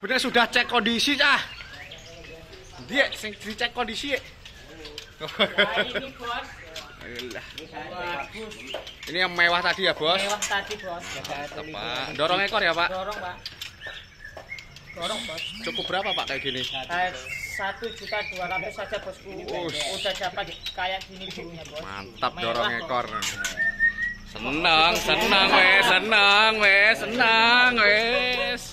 Bener sudah cek kondisi cah. Dia sing dicek kondisi. Ini bos. Ini yang mewah tadi ya bos. Mewah tadi bos. Pak. Dorong ekor ya pak. Dorong pak. Dorong bos. Cukup berapa pak kayak gini? 1.200.000 saja bosku. Udah dapat kayak gini dulunya bos. Mantap dorong ekor. Senang wes.